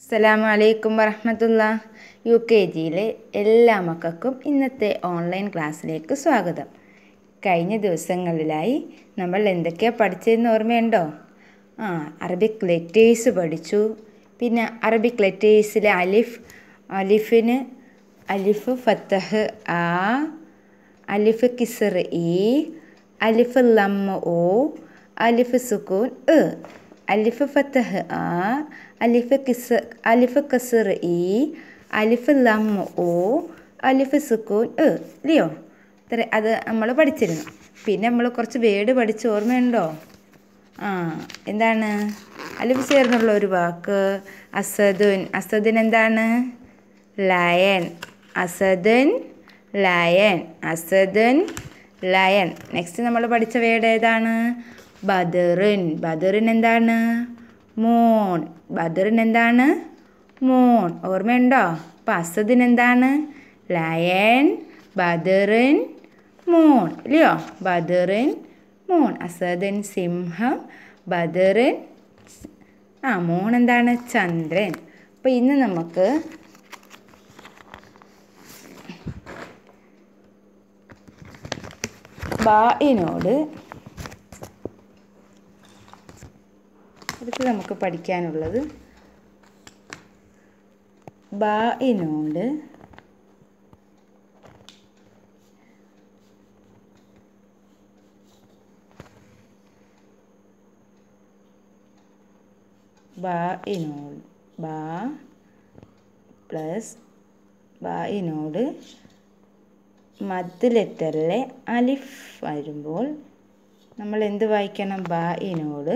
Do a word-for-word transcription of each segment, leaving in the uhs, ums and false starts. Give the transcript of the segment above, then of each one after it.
അസ്സലാമു അലൈക്കും വറഹ്മത്തുള്ളാഹി. യു കെ ജിയിലെ എല്ലാ മക്കൾക്കും ഇന്നത്തെ ഓൺലൈൻ ക്ലാസ്സിലേക്ക് സ്വാഗതം. കഴിഞ്ഞ ദിവസങ്ങളിലായി നമ്മൾ എന്തൊക്കെയാണ് പഠിച്ചതെന്ന് ഓർമ്മയുണ്ടോ? ആ അറബിക് ലെറ്റേഴ്സ് പഠിച്ചു. പിന്നെ അറബിക് ലെറ്റേഴ്സിലെ അലിഫ് അലിഫിന് അലിഫ് ഫത്തഹ് ആ, അലിഫ് കിസ്ർ ഇ, അലിഫ് ലമ്മ ഓ, അലിഫ് സുക്കൂൻ എ. അലിഫ് ഫത്തഹ് ആ, അലിഫ് കിസ് അലിഫ് കസ്ർ ഇ, അലിഫ് ലമ്മ ഓ, അലിഫ് സുക്കൂൻ എ. ഇല്ലയോ? ഇത്ര അത് നമ്മൾ പഠിച്ചിരുന്നു. പിന്നെ നമ്മൾ കുറച്ച് വേർഡ് പഠിച്ച് ഓർമ്മയുണ്ടോ? ആ എന്താണ്? അലിഫ് ചേർന്നുള്ള ഒരു വാക്ക് അസദുൻ. അസദുൻ എന്താണ്? ലയൺ. അസദുൻ ലയൺ. അസദുൻ ലയൺ. നെക്സ്റ്റ് നമ്മൾ പഠിച്ച വേർഡ് ഏതാണ്? ബദറുൻ. ബദറുൻ എന്താണ്? മൂൺ. ബദറുൻ എന്താണ്? മൂൺ. ഓർമ്മയുണ്ടോ? അപ്പം അസദിൻ എന്താണ്? ലയൺ, ബദറുൻ, മൂൺ. ഇല്ലയോ? ബദറുൻ, മൂൺ. അസദിൻ സിംഹം, ബദറുൻ ആ മൂൺ എന്താണ്? ചന്ദ്രൻ. അപ്പം ഇന്ന് നമുക്ക് ബാഇനോട് അടുത്ത് നമുക്ക് പഠിക്കാനുള്ളത് ബാഇനോട് ബാഇനോട് ബാ പ്ലസ് ബാഇനോട് മദ് ലെറ്ററിലെ അലിഫ് വരുമ്പോൾ നമ്മൾ എന്ത് വായിക്കണം? ബാഇനോട്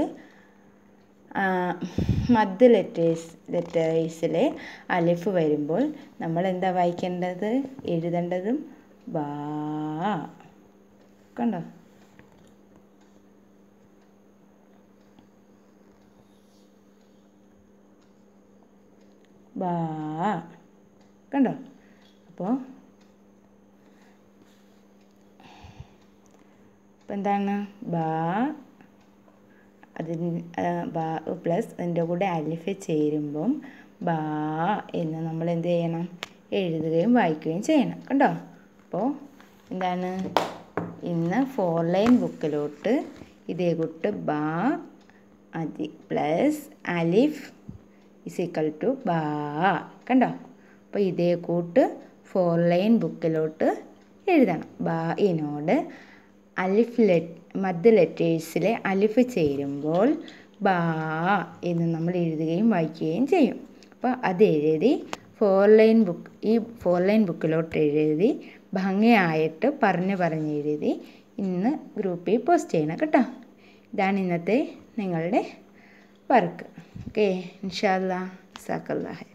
മദ് ലെറ്റേഴ്സ് ലെറ്റേഴ്സിലെ അലിഫ് വരുമ്പോൾ നമ്മൾ എന്താ വായിക്കേണ്ടത്? എഴുതേണ്ടതും ബാ. കണ്ടോ? ബാ. കണ്ടോ? അപ്പോൾ അപ്പം എന്താണ്? ബാ അതിന് ബാ പ്ലസ് അതിൻ്റെ കൂടെ അലിഫ് ചേരുമ്പം ബാ എന്ന് നമ്മൾ എന്ത് ചെയ്യണം? എഴുതുകയും വായിക്കുകയും ചെയ്യണം. കണ്ടോ? അപ്പോൾ എന്താണ്? ഇന്ന് ഫോർ ലൈൻ ബുക്കിലോട്ട് ഇതേ കൂട്ട് ബാ അതി plus Alif is equal to ബാ. കണ്ടോ? അപ്പോൾ ഇതേ കൂട്ട് ഫോർ ലൈൻ ബുക്കിലോട്ട് എഴുതണം. ബാഇനോട് അലിഫ് ലെറ്റ് മദ് ലെറ്റേഴ്സിലെ അലിഫ് ചേരുമ്പോൾ ബാ എന്ന് നമ്മൾ എഴുതുകയും വായിക്കുകയും ചെയ്യും. അപ്പോൾ അത് എഴുതി ഫോർ ലൈൻ ബുക്ക് ഈ ഫോർ ലൈൻ ബുക്കിലോട്ട് എഴുതി ഭംഗിയായിട്ട് പറഞ്ഞ് പറഞ്ഞ് എഴുതി ഇന്ന് ഗ്രൂപ്പിൽ പോസ്റ്റ് ചെയ്യണം കേട്ടോ. ഇതാണ് ഇന്നത്തെ നിങ്ങളുടെ വർക്ക്. ഓക്കെ, ഇൻഷാ അല്ലാഹ്. ജസാക്കല്ലാഹ്.